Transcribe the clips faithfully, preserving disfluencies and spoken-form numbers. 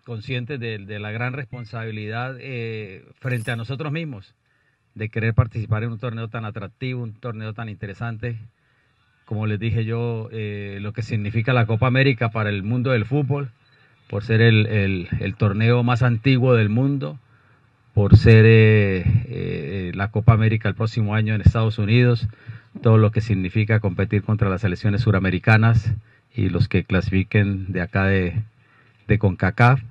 conscientes de, de la gran responsabilidad eh, frente a nosotros mismos, de querer participar en un torneo tan atractivo, un torneo tan interesante, como les dije yo, eh, lo que significa la Copa América para el mundo del fútbol, por ser el, el, el torneo más antiguo del mundo, por ser eh, eh, la Copa América el próximo año en Estados Unidos, todo lo que significa competir contra las selecciones suramericanas y los que clasifiquen de acá de, de CONCACAF,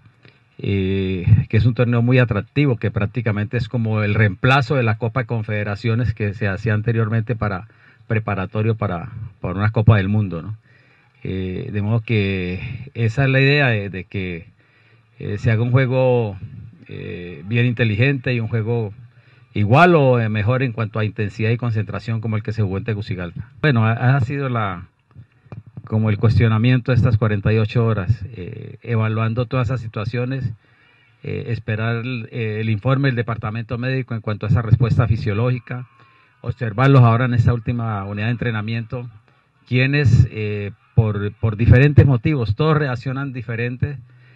eh, que es un torneo muy atractivo, que prácticamente es como el reemplazo de la Copa de Confederaciones que se hacía anteriormente para preparatorio para, para una Copa del Mundo, ¿no? Eh, de modo que esa es la idea de, de que eh, se haga un juego eh, bien inteligente y un juego igual o eh, mejor en cuanto a intensidad y concentración como el que se jugó en Tegucigalpa. Bueno, ha, ha sido la como el cuestionamiento de estas cuarenta y ocho horas, eh, evaluando todas esas situaciones, eh, esperar el, eh, el informe del departamento médico en cuanto a esa respuesta fisiológica, observarlos ahora en esta última unidad de entrenamiento, quienes eh, por, por diferentes motivos, todos reaccionan diferentes,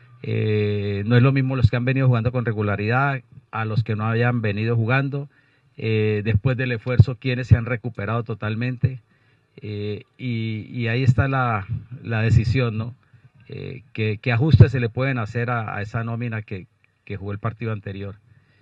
eh, no es lo mismo los que han venido jugando con regularidad a los que no hayan venido jugando, eh, después del esfuerzo quienes se han recuperado totalmente, eh, y, y ahí está la, la decisión, ¿no? Eh, ¿qué, qué ajustes se le pueden hacer a, a esa nómina que, que jugó el partido anterior?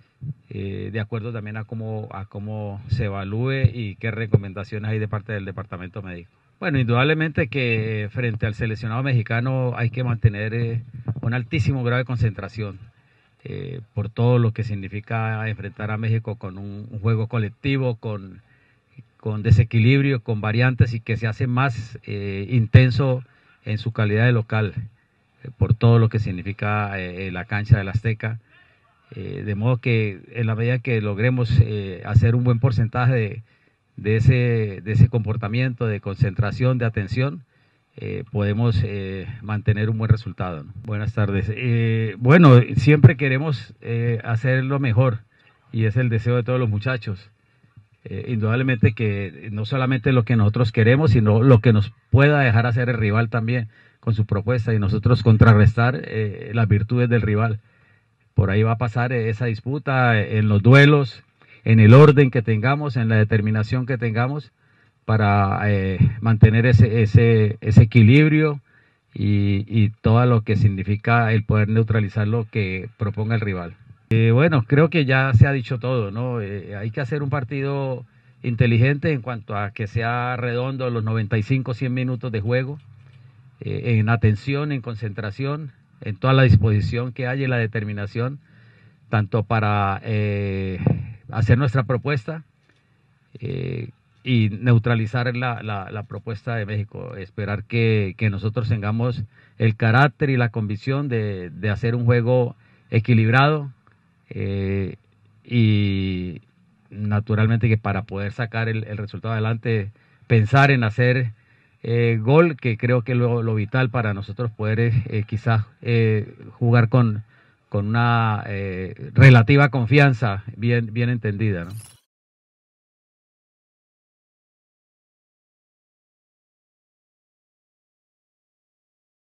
Eh, de acuerdo también a cómo, a cómo se evalúe y qué recomendaciones hay de parte del departamento médico. Bueno, indudablemente que frente al seleccionado mexicano hay que mantener eh, un altísimo grado de concentración eh, por todo lo que significa enfrentar a México con un, un juego colectivo, con, con desequilibrio, con variantes y que se hace más eh, intenso en su calidad de local, eh, por todo lo que significa eh, la cancha del Azteca. Eh, de modo que en la medida que logremos eh, hacer un buen porcentaje de, de, ese, de ese comportamiento, de concentración, de atención, eh, podemos eh, mantener un buen resultado, ¿no? Buenas tardes. Eh, bueno, siempre queremos eh, hacer lo mejor y es el deseo de todos los muchachos. Eh, indudablemente que no solamente lo que nosotros queremos, sino lo que nos pueda dejar hacer el rival también con su propuesta y nosotros contrarrestar eh, las virtudes del rival. Por ahí va a pasar esa disputa en los duelos, en el orden que tengamos, en la determinación que tengamos para eh, mantener ese, ese, ese equilibrio y, y todo lo que significa el poder neutralizar lo que proponga el rival. Eh, bueno, creo que ya se ha dicho todo, ¿no? Eh, hay que hacer un partido inteligente en cuanto a que sea redondo los noventa y cinco, cien minutos de juego, eh, en atención, en concentración, en toda la disposición que hay y la determinación, tanto para eh, hacer nuestra propuesta eh, y neutralizar la, la, la propuesta de México. Esperar que, que nosotros tengamos el carácter y la convicción de, de hacer un juego equilibrado eh, y naturalmente que para poder sacar el, el resultado adelante, pensar en hacer Eh, gol, que creo que es lo, lo vital para nosotros poder eh, quizás eh, jugar con, con una eh, relativa confianza bien, bien entendida, ¿no?